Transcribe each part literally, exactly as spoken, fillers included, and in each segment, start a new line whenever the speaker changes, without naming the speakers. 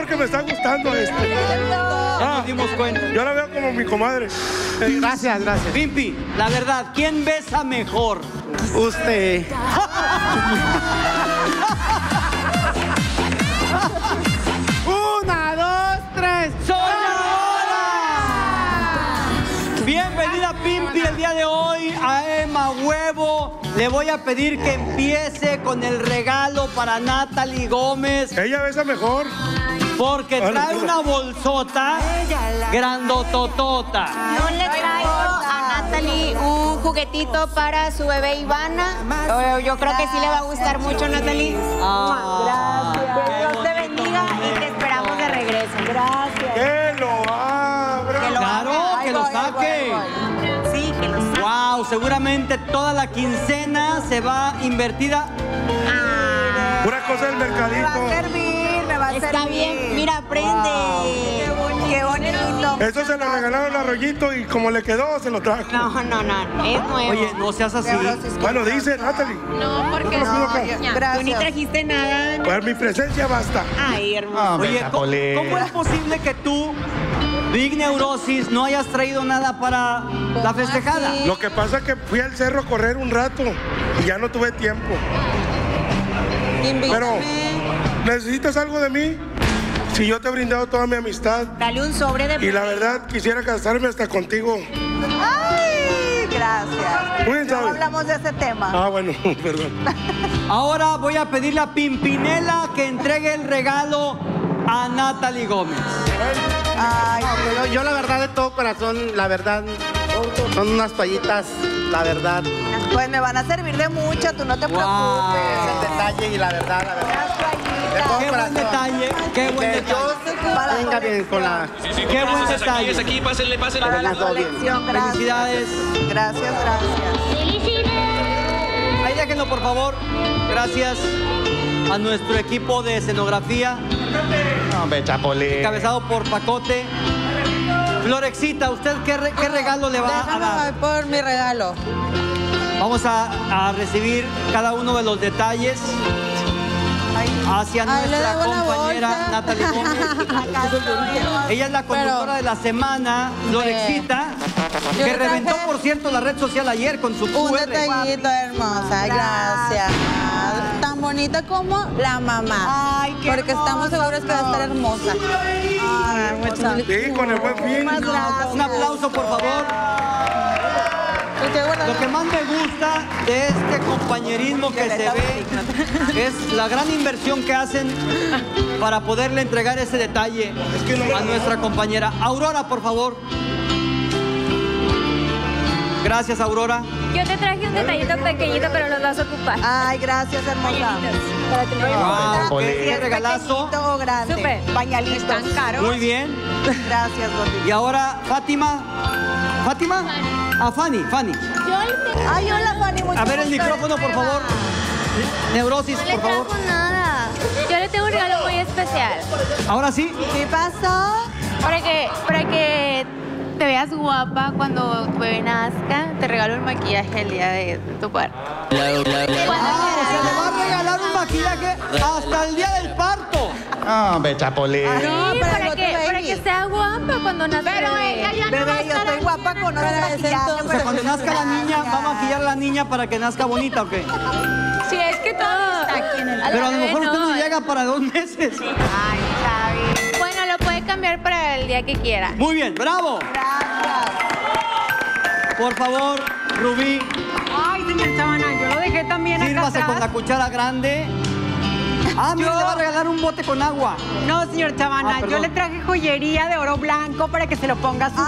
porque me está gustando este.
Ah, nos dimos cuenta.
Yo la veo como mi comadre.
Eh, gracias, gracias.
Pimpi, la verdad, ¿quién besa mejor?
Usted. Una, dos, tres.
¡Sonadora! Bienvenida Pimpi el día de hoy a Emma Huevo. Le voy a pedir que empiece con el regalo para Natalie Gómez.
Ella besa mejor.
Porque trae una bolsota grandototota.
Yo le traigo a Natalie un juguetito para su bebé Ivana. Yo, yo creo que sí le va a gustar mucho, Natalie.
Ah,
Gracias. Que Dios te bendiga y te esperamos de regreso. Gracias.
Que lo abra.
Que lo
Claro,
haga.
que
Ahí
lo
voy, ahí
saque.
voy, ahí voy. Sí, que lo saque.
Wow, seguramente toda la quincena se va invertida.
Ah,
Pura cosa del
Me va a
mercadito.
servir, me va a servir.
está bien. Mira, aprende.
Qué bonito.
Eso se lo regalaron a Rollito y como le quedó, se lo trajo.
No, no, no. Es nuevo.
Oye, no seas así.
Bueno, dice Natalie.
No, porque
No,
no.
acá.
Tú ni
Gracias.
trajiste nada.
Pues mi presencia basta.
Ay, hermoso.
Oye, ¿cómo, cómo es posible que tú, Big Neurosis, no hayas traído nada para la festejada?
Lo que pasa es que fui al cerro a correr un rato y ya no tuve tiempo. Pero, ¿necesitas algo de mí? Si yo te he brindado toda mi amistad
Dale un sobre de...
y la verdad quisiera casarme hasta contigo.
Ay, gracias.
Muy bien,
No
¿sabes?
hablamos de ese tema.
Ah, bueno, perdón.
Ahora voy a pedirle a Pimpinela que entregue el regalo a Natalie Gómez.
Ay,
Yo, yo la verdad de todo corazón, la verdad, son unas toallitas, la verdad.
pues me van a servir de mucho, tú no te
Wow.
preocupes.
El detalle y la verdad, la verdad.
Unas toallitas.
De todo
Qué buen
corazón.
detalle, qué buen
Que
detalle.
Dios venga bien con la...
Qué buen
Es aquí,
detalle.
es aquí, pásenle, pásenle.
Para la
todo bien.
colección, gracias.
Felicidades.
Gracias, gracias.
Ahí déjenlo, por favor. Gracias a nuestro equipo de escenografía,
Hombre, Chapolín.
encabezado por Pacote. Florexita, ¿usted qué, re- qué regalo le va a dar?
por mi regalo.
Vamos a, a recibir cada uno de los detalles hacia
Ay, le
nuestra
debo una
compañera
bolsa.
Natalie Gómez. Ella es la conductora de la semana, Florexita,
Yo
que
le
reventó,
traje
por cierto, la red social ayer con su Q
Un
R.
detallito hermosa, gracias. Tan bonita como la mamá.
Ay, qué
Porque estamos seguros que va a estar hermosa. Ay, hermosa.
Sí, con el buen fin.
Muchas gracias.
Un aplauso, por favor.
Estoy guardando-
Lo que más me gusta de este compañerismo que se ve es la gran inversión que hacen para poderle entregar ese detalle a nuestra compañera. Aurora, por favor. Gracias, Aurora.
Yo te traje un detallito pequeñito, pero los vas a ocupar.
Ay, gracias, hermosa. Para que no
Wow,
me
qué- qué regalazo.
pequeñito o grande.
Súper.
Pañalitos.
¿Están caros?
Muy bien.
Gracias, gordito.
Y ahora, Fátima. ¿Fátima? Ah, Fanny, Fanny.
Ay, hola, Fanny. mucho
A ver el
gusto.
micrófono, por favor. Neurosis,
No le
por favor.
trajo nada. Yo le tengo un regalo muy especial.
Ahora sí.
¿Qué pasó?
Para que, para que te veas guapa cuando tu bebé nazca, te regalo el maquillaje el día de tu parto.
Ah, o sea, le va a regalar un maquillaje hasta el día del parto.
Hombre, Chapolín.
No,
Sí,
pero
para,
no
que,
tu baby.
para que sea guapa cuando nazca.
Pero
el
ella
bebé.
ya no va a
Bebé, yo
estar
estoy guapa con otro maquillaje.
O sea, cuando nazca la niña, va a maquillar a la niña para que nazca bonita, ¿o qué?
Sí, es que todo está aquí en el
Pero a lo mejor usted no llega para dos meses.
Ay, Chavi.
Bueno, lo puede cambiar para el día que quiera.
Muy bien, bravo.
Gracias.
Por favor, Rubí,
Ay, señor Chavana, yo lo dejé también acá
sírvase con la
atrás.
cuchara grande. Ah, mira,
Yo-
le va a regalar un bote con agua.
No, señor Chavana,
Ah,
yo
perdón.
le traje joyería de oro blanco para que se lo ponga a su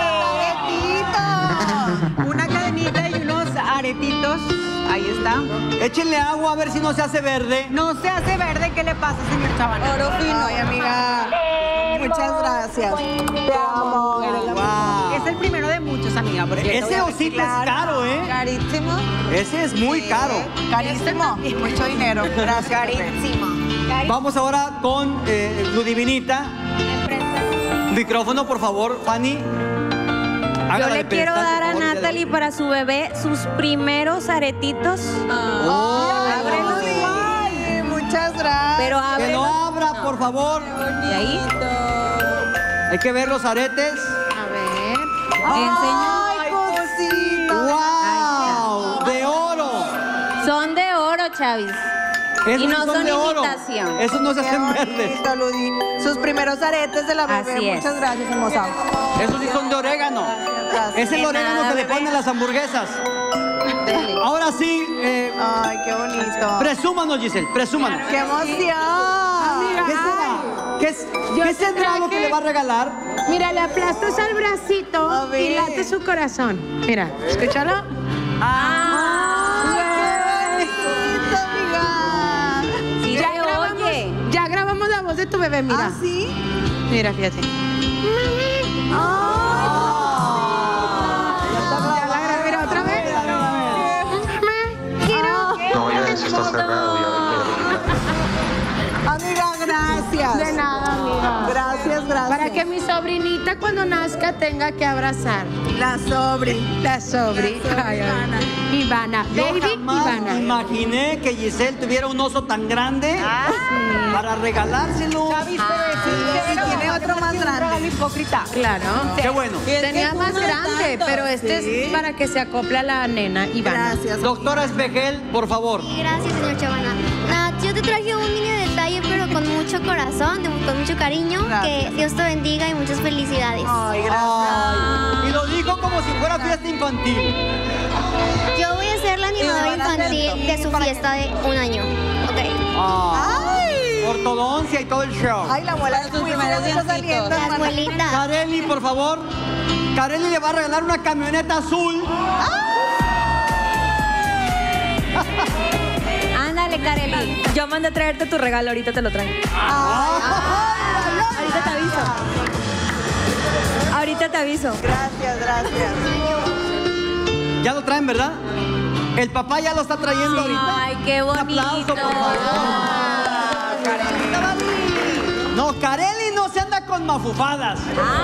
bebé. Una cadenita y unos aretitos. Ahí está.
Échenle agua a ver si no se hace verde.
No se hace verde, ¿qué le pasa, señor Chavana?
Oro fino. Ay, amiga. Muchas gracias. Te amo. Eres la
Wow.
Es el primero de muchos, amiga. Porque
Ese osito es caro, ¿eh?
Carísimo.
Ese es muy caro.
Carísimo. Mucho dinero. Gracias.
Carísimo.
Vamos ahora con eh, Ludivinita. Micrófono, por favor, Fanny.
Yo
Hágala
le
de
quiero
pedestal,
dar
por
a
favor, ya
Natalie para su bebé sus primeros aretitos.
Oh.
Ay, muchas gracias.
Pero
Que
ábrelo.
lo abra, por favor.
¿Y ahí?
Hay que ver los aretes.
A ver.
¡Ay, cosita!
¡Wow! ¡De oro!
Son de oro, Chavis.
Esos
Y no son
de oro.
imitación.
Esos no se
Qué
hacen verdes.
bonito, Ludi. Sus primeros aretes de la bebé.
Así es.
Muchas gracias, hermosa.
Esos sí son de orégano.
Gracias.
Es el
De
orégano
nada,
que le
bebé.
ponen a las hamburguesas.
Dele.
Ahora sí, eh,
Ay, qué bonito.
presúmanos, Giselle, presúmanos.
¡Qué emoción!
¿Qué será? ¿Qué, es,
Yo
¿qué
te
será lo
traje-
que le va a regalar?
Mira, le aplastas al bracito
A ver.
y late su corazón. Mira, escúchalo.
¡Ay, qué amiga!
Sí,
Ya
se
grabamos,
oye.
ya grabamos la voz de tu bebé, mira.
¿Ah, sí?
Mira, fíjate. Ya la grabé, mira, otra vez.
No, ya eso está cerrado, ya
Amiga, gracias.
De nada, amiga.
Gracias, gracias.
Para que mi sobrinita cuando nazca tenga que abrazar.
La sobre.
La sobri. Ay, ay. Ivana.
Yo
Baby
jamás
Ivana.
imaginé que Giselle tuviera un oso tan grande para regalárselo.
Y tiene otro más grande.
Claro.
Qué bueno.
Tenía más grande, pero este es para que se acople a la nena Ivana.
Gracias.
Doctora Espejel, por favor.
Gracias, señor Chavana. Nat, yo te traje un mini detalle, pero con mucho corazón, de- con mucho cariño.
Gracias.
Que Dios te bendiga y muchas felicidades.
Ay, gracias.
Ay, y lo dijo como si fuera fiesta infantil.
Yo voy a ser la animadora
Y lo van a hacer
infantil de su fiesta de un año. Ok.
Ay. Ortodoncia y todo el show.
Ay, la abuela de sus primeros días saliendo.
La abuelita.
Kareli, por favor. Kareli le va a regalar una camioneta azul.
Ándale, Kareli. Yo mandé a traerte tu regalo, ahorita te lo traigo. Ahorita te aviso. Ahorita te aviso.
Gracias, gracias.
Ya lo traen, ¿verdad? El papá ya lo está trayendo ahorita.
Ay, qué
Un
bonito.
aplauso, por favor. No, Kareli no se anda con mafufadas.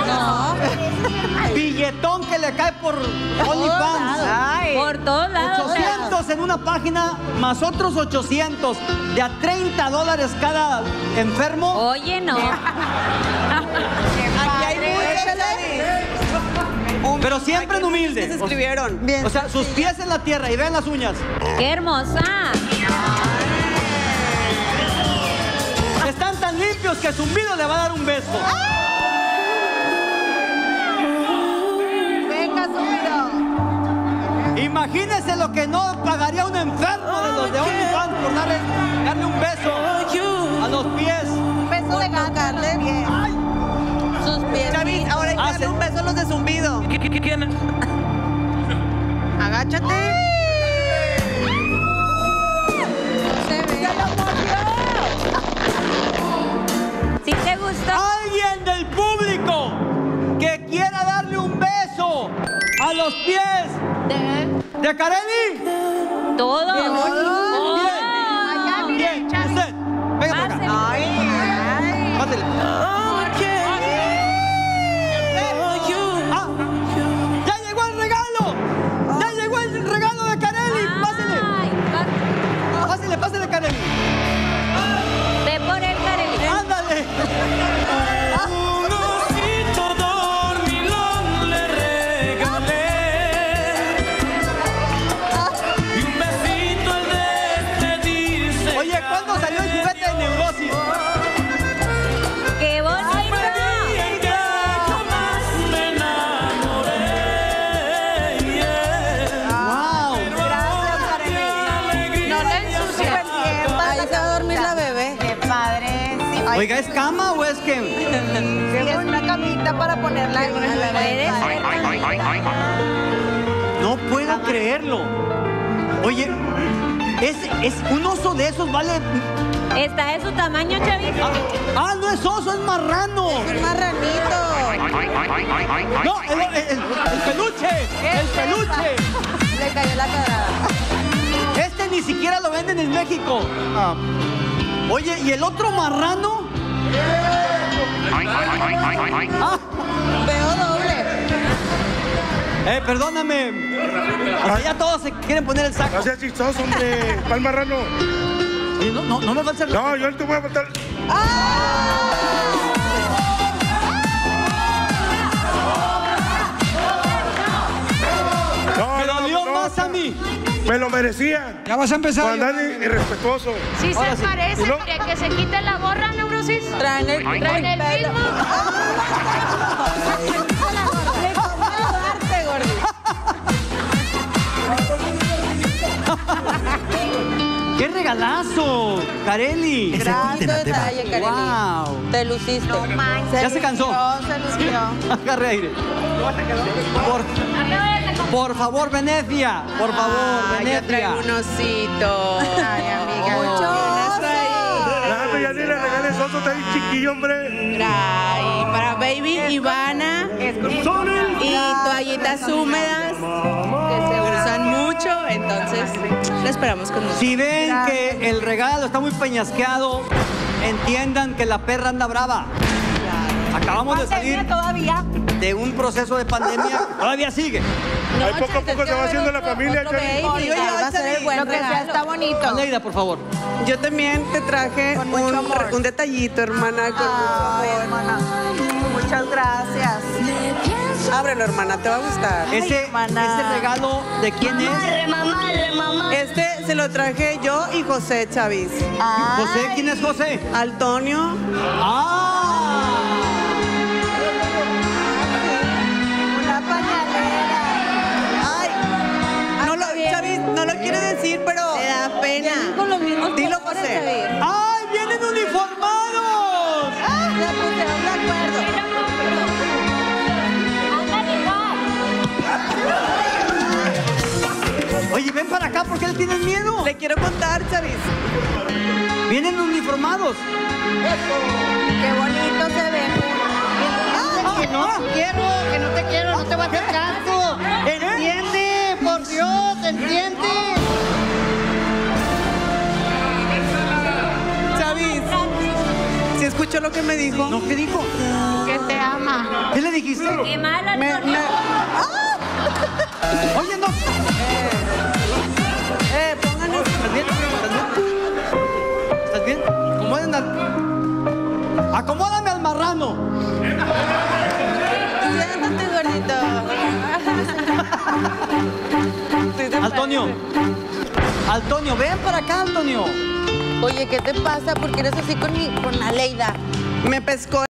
Billetón que le cae por OnlyFans.
Por todos lados.
ochocientos en una página, más otros ochocientos. De a treinta dólares cada enfermo.
Oye, no.
Aquí hay muchos,
Pero siempre en humilde.
se escribieron. Bien.
O sea, sus pies en la tierra y vean las uñas.
Qué hermosa.
Están tan limpios que Zumbido le va a dar un beso.
Venga, subido.
Imagínense lo que no pagaría un enfermo de los de OnlyFans por darle, darle un beso a los pies.
Un beso de gato. Bien. Sus pies. Chavis, ahora hay que darle un beso a los de zumbido.
Agáchate. Se ve.
¿Sí te gustó?
Alguien del público que quiera darle un beso a los pies de Kareli.
Todo.
Bien, bien. Usted, venga por acá.
Ay,
Pásele. Ah, ¡ya llegó el regalo! ¡Ya llegó el regalo de Kareli! ¡Pásele!
Ay, va-
¡Pásele, pásele, Kareli!
Ve por él, Kareli.
¡Ándale! Oye, ¿cuándo salió el juguete de Neurosis?
¡Qué bonito!
¡Wow!
gracias, Kareli.
No la ensucies.
Ahí se va a dormir la bebé. Qué padre. Sí. Ay,
Oiga, ¿es cama o es que...?
sí, es una camita para ponerla ahí.
Puede ser.
No puedo creerlo. Oye, es, es un oso de esos, vale...
¿Está de su tamaño, Chavis?
Ah, ah, no es oso, es marrano.
Un marranito.
No, el, el- el- el peluche, el peluche.
Le cayó la cadrada.
Este ni siquiera lo venden en México. Ah. Oye, ¿y el otro marrano? Ah,
Veo doble.
eh, perdóname. O sea, ya todos se quieren poner el saco.
No seas chistoso, hombre. ¿Cuál marrano?
Oye, no, no, no me va a hacer...
No, yo te voy a faltar.
¡Ah!
Me lo merecía.
Ya vas a empezar.
Por andar irrespetuoso.
Sí se
Ahora sí.
parece,
¿Y no?
María, que se quite la gorra, Neurosis.
Traen el,
Traen el
pelo.
mismo.
Le conviene darte, gordito.
¡Qué regalazo, Kareli!
Gracias, detalle, Kareli.
Wow.
Te luciste. No manches.
¿Ya se cansó?
Se lució.
Agarre aire. Por, por favor, Venecia. Por favor,
Ay, yo
Venecia.
traigo un osito. Ay, amiga.
Mucho
Dame, ya ni le regales oso, está bien chiquillo, hombre.
Ay, para Baby Ivana y toallitas húmedas que se usan mucho, entonces la esperamos con mucho.
Si ven que el regalo está muy peñasqueado, entiendan que la perra anda brava. Acabamos de salir
todavía.
de un proceso de pandemia. Todavía sigue.
Ahí poco a poco se va haciendo la familia.
Otro
Charlie.
baby, va a ser el buen
Lo que sea
regalo.
está bonito.
Aleida, por favor.
Yo también te traje
Con mucho
un,
amor.
un detallito, hermana, con
Ay,
mucho
hermana.
amor.
Muchas gracias.
Ábrelo, hermana, te va a gustar.
Ese,
hermana.
ese regalo, ¿de quién es?
Este se lo traje yo y José Chavis.
Ay,
José, ¿quién es José?
Antonio.
¡Ah!
una pañalera.
Ay, no lo, Chavis, no lo quiere decir, pero
Te da pena. Con los mismos
Dilo,
colores,
José.
David.
¡Ay, vienen uniformados!
Ah, se pusieron de acuerdo.
Oye, ven para acá, ¿por qué le tienes miedo?
le quiero contar, Chavis.
Vienen uniformados.
Qué bonito se ve.
Que no
quiero, que no te quiero, no te voy a hacer caso. Entiende, por Dios, entiende.
Chavis, ¿sí escuchó lo que me dijo?
¿No? ¿Qué dijo?
Que te ama.
¿Qué le dijiste?
Qué mala,
Me- me-
Oye, no.
eh, pongan eso.
¿Estás bien? ¿Estás bien? ¿Estás bien? Acomoden al... Acomódame al marrano.
Siéntate, gordito.
Antonio. Antonio, ven para acá, Antonio.
Oye, ¿qué te pasa? ¿Por qué eres así con, mi, con Aleida?
Me pescó